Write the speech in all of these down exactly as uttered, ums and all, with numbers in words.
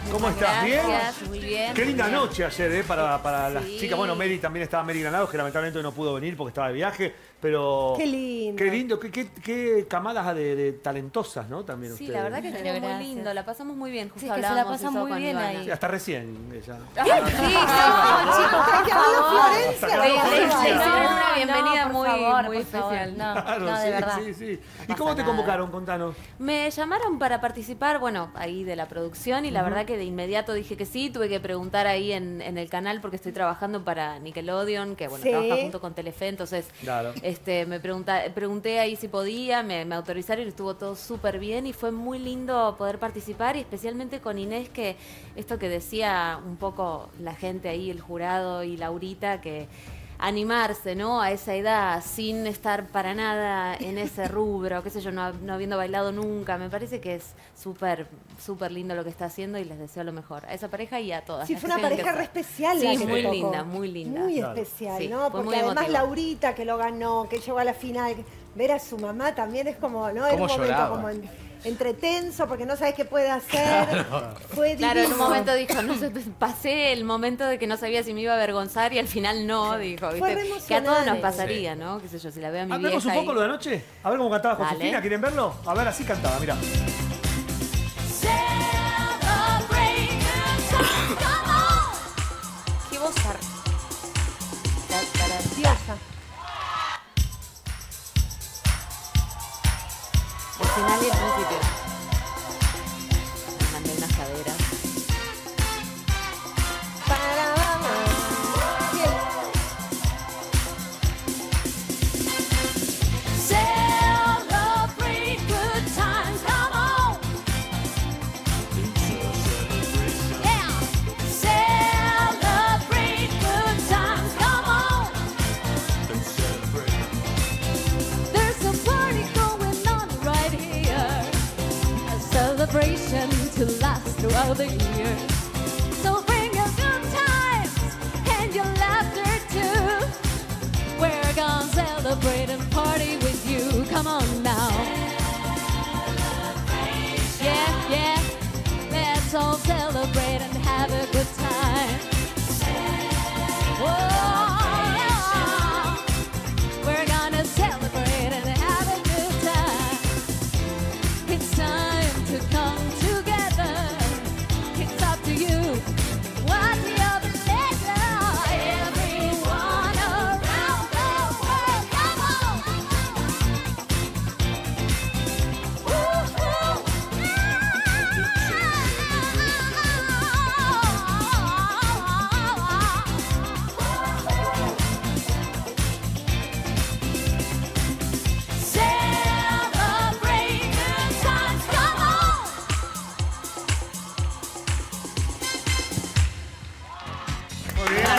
¿Cómo estás? Gracias, ¿Bien? muy bien. Qué linda muy bien. noche ayer, ¿eh? Para, para Sí. las chicas. Bueno, Mary también estaba, Mary Granados, que lamentablemente no pudo venir porque estaba de viaje, pero... Qué lindo. Qué lindo, qué, qué, qué camadas de, de talentosas, ¿no? También Sí, ustedes. la verdad que estuvo muy Gracias. lindo, la pasamos muy bien. Justo Sí, es que se la hablábamos pasan eso muy con bien Ivana. ahí. Sí, hasta recién ella. Sí, no, chicos, Hay que hablar Florencia. Hasta la acá. le verdad. hicieron No, una no, bienvenida por muy, favor, muy por favor. especial. No, Claro, no, de sí, verdad. sí, sí. ¿Y pasa cómo te nada. convocaron? Contanos. Me llamaron para participar, bueno, ahí de la producción y la verdad que de inmediato dije que sí. Tuve que preguntar ahí en, en el canal porque estoy trabajando para Nickelodeon, que bueno, Sí. trabaja junto con Telefe, entonces Claro. este, me pregunta, pregunté ahí si podía, me, me autorizaron y estuvo todo súper bien y fue muy lindo poder participar y especialmente con Inés, que esto que decía un poco la gente ahí, el jurado y Laurita, que animarse, ¿no? A esa edad, sin estar para nada en ese rubro, qué sé yo, no, no habiendo bailado nunca. Me parece que es súper, súper lindo lo que está haciendo y les deseo lo mejor. A esa pareja y a todas. Sí, las fue que una tengan pareja que re ser. especial. Sí, la que muy te tocó. linda, muy linda. Muy Claro. especial, Sí, ¿no? fue Porque muy además emotivo. Laurita que lo ganó, que llegó a la final, ver a su mamá también es como, ¿no? Era un ¿Cómo momento lloraba? como en- entre tenso porque no sabes qué puede hacer. Fue Claro, en un divino. momento dijo, no sé, pasé el momento de que no sabía si me iba a avergonzar y al final no, dijo, Fue re ¿viste? Que a todos nos emocionante. pasaría, ¿no? Qué sé yo, si la veo a mi Hablemos un vieja poco ahí. lo de anoche. A ver cómo cantaba Dale. Josefina. ¿Quieren verlo? A ver, así cantaba, mira. Qué voz ar- Preciosa. El final y el principio. Me mandé unas caderas. Bien. Celebrate good times, come on. Yeah. Celebrate good times, come on. There's a party going on right here. A celebration to last throughout the year. So bring your good times and your laughter too. We're gonna celebrate and party with you. Come on now. Yeah, yeah. Let's all celebrate and have a good time. Oh, we're gonna celebrate and have a good time. It's time to come together. It's up to you. What's your pleasure? Everyone around the world, come on. Woo-hoo. Celebrate good times, come on. Muy bien.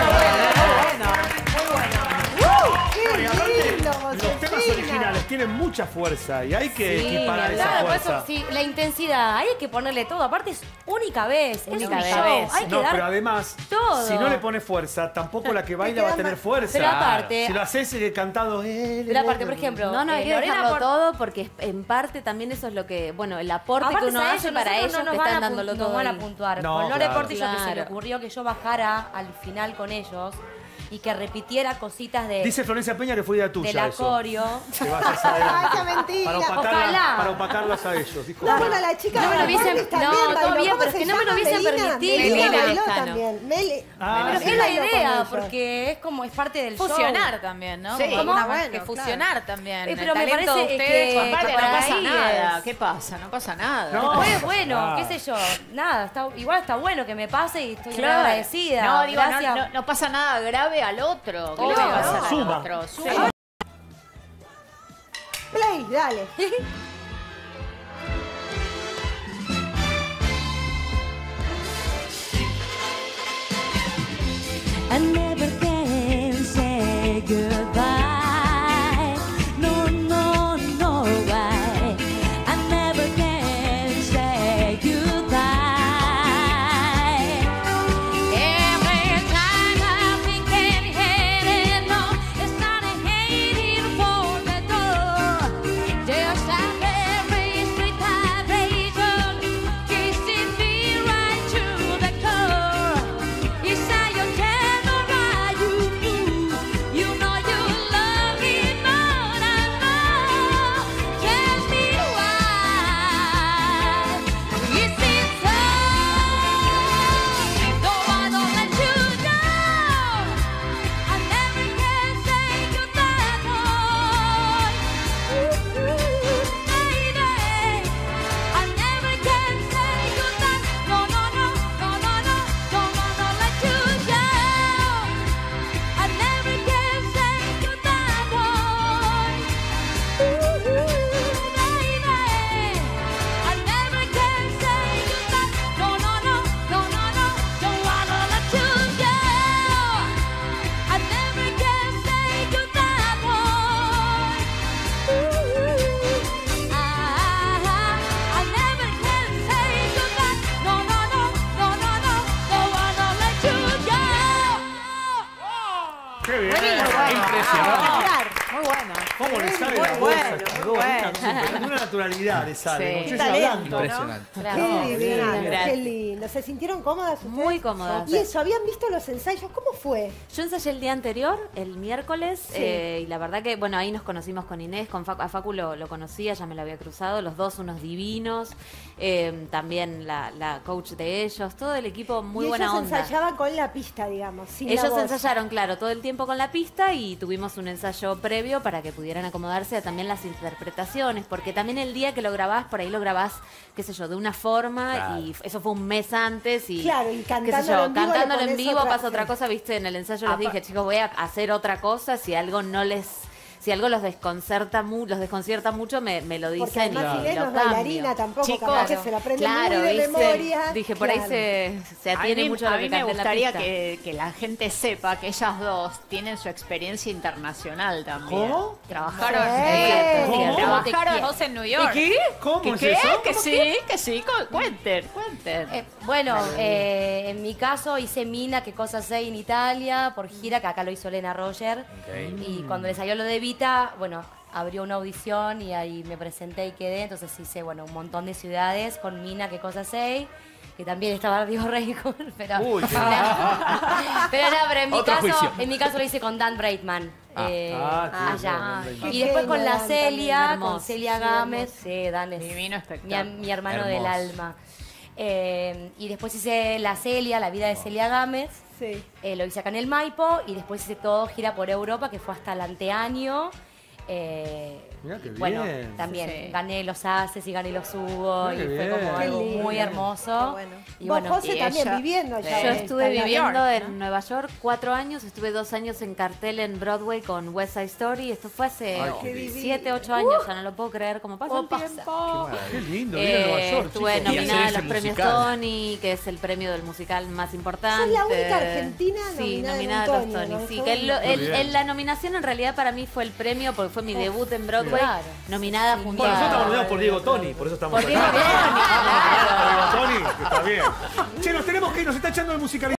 ¡Qué lindo, Los temas Josefina! originales tienen mucha fuerza y hay que Sí, equiparar esa claro, por fuerza. eso, sí, la intensidad, hay que ponerle todo. Aparte es única vez, es Única un vez. show, hay que No, dar pero además, todo. si no le pones fuerza, tampoco la que baila va a tener fuerza. Pero aparte, Si lo haces eh, cantado... eh, pero aparte, por ejemplo, No, no, hay eh, que Lorena dejarlo por- todo porque es- en parte también eso es lo que, bueno, el aporte Aparte, que uno ¿sabes? hace para Nosotros ellos no nos que van están a dándolo pun- todo. nos van a ahí. puntuar. No, Con Lore claro. Portillo que se me Claro. ocurrió que yo bajara al final con ellos y que repitiera cositas de, Dice Florencia Peña que fue idea tuya de la eso. coreo. Que vayas ¡Ay, adelante. qué mentira! Para opacarla- Ojalá. para opacarlas a ellos. Dijo, No, bueno, la chica No me lo de hubiesen- Portis también no, todo bailó. bien, ¿Cómo pero se es que no me lo llama? hubiesen Melina. permitido. Melina Melina bailó Lescano. también. Meli- Ah, Pero sí. es la bailó con idea, ellos. porque es como es parte del Fusionar show. también, ¿no? Sí, Como ¿Cómo? una- Bueno, que claro. fusionar también. Eh, el pero me talento parece de ustedes. que- Aparte, que no por pasa ahí nada. es- ¿Qué pasa? No pasa nada. No. Pues bueno, Ah. qué sé yo, nada, está, igual está bueno que me pase y estoy muy Claro. agradecida. No, digo, no, Gracias. no, no pasa nada grave al otro. ¿Qué le Obvio, va a pasar no. al Suma. otro? Suma. Play, dale. I never can say goodbye. No, no, no way. I never can say goodbye. Every time I think in heading no, it's not a hating for the door. Just like every street vibration, kissing me right qué bien. Impresionante. Muy bueno. ¿Cómo le sale Muy la bueno, bolsa? Estas muy dos, bueno. estas súper, de una naturalidad le sale. Sí. como si Talento, hablando. ¿no? Impresionante. Qué lindo, Gracias. qué lindo. ¿Se sintieron cómodas ustedes? Muy cómodas. Y eso, ¿habían visto los ensayos? ¿Cómo fue? Yo ensayé el día anterior, el miércoles, Sí. eh, y la verdad que, bueno, ahí nos conocimos con Inés, con Facu, a Facu lo, lo conocía, ya me lo había cruzado, los dos unos divinos, eh, también la, la coach de ellos, todo el equipo muy y buena ellos onda. ensayaban con la pista, digamos, sin la Ellos voz. ensayaron, claro, todo el tiempo con la pista y tuvimos un ensayo previo para que pudieran acomodarse a también las interpretaciones, porque también el día que lo grabás, por ahí lo grabás, qué sé yo, de una forma Claro. y eso fue un mes antes y Claro, y qué sé cantándolo yo, en vivo le cantándolo en pones vivo otra- pasa otra sí. cosa, viste, en el ensayo les Apa- dije, chicos, voy a hacer otra cosa, si algo no les... Si algo los desconcerta, mu los desconcierta mucho, me, me lo Porque dicen y, además y Inés lo no es cambio. bailarina tampoco, Chicos, capaz que se la aprende Claro, muy de ¿viste? memoria. Dije, por ahí Claro. se, se A atiene mí, mucho a a lo mí que me canté en la gustaría pista. que, que la gente sepa que ellas dos tienen su experiencia internacional también. ¿Cómo? Trabajaron, Sí. eh, ¿Cómo? trabajaron Dos en New York. ¿Qué? ¿Cómo ¿Qué? es ¿Qué? eso? Que sí, que sí, cu- cuenten, cuenten. Eh, bueno, eh, en mi caso hice Mina, que cosa sé en Italia, por gira, que acá lo hizo Lena Roger. Y cuando le salió lo de Vita, bueno, abrió una audición y ahí me presenté y quedé. Entonces hice, bueno, un montón de ciudades con Mina, que cosa sé. Que también estaba Río Record, pero... Uy, qué- pero no, pero en mi, Otro caso, juicio. en mi caso lo hice con Dan Braidman. Ah. eh, Ah, qué allá. bien, Dan Braidman. Y después Qué con la genio, Dan también, Celia, hermoso. con Celia Sí, Gámez. hermoso. Sí, Dan es Divino mi, espectáculo. mi hermano del Hermoso. alma. Eh, y después hice la Celia, la vida de Celia Gámez. Sí. Eh, lo hice acá en el Maipo y después hice todo gira por Europa, que fue hasta el anteaño. Eh, Mirá qué bueno, bien. también Sí. gané los Haces y gané los Hugo Mirá y qué fue como bien. algo Qué lindo. muy Qué hermoso. bueno. Y Vos, bueno, José, y también ella- viviendo allá. Yo en estuve Italia. viviendo en Nueva York cuatro años, estuve dos años en cartel en Broadway con West Side Story. Esto fue hace Ay, qué divino. siete, ocho años, ya no lo puedo creer cómo pasa el pasa. tiempo. Qué lindo, ir a Nueva Eh, York, estuve chicos. Y nominada a hacer los ese premios musical. Tony, que es el premio del musical más importante. Sos la única argentina sí, nominada en nominada un a los Tony, Tony. ¿no? Sí, Qué que el- bueno. el- Muy bien. el- la nominación en realidad para mí fue el premio porque fue mi debut en Broadway, Claro. nominada junto Bueno, nosotros estamos a... nominados por Diego Tony, por eso estamos Por Diego acá. Tony, claro. Por Diego Tony, que está bien. Che, nos tenemos que ir, nos está echando el musical.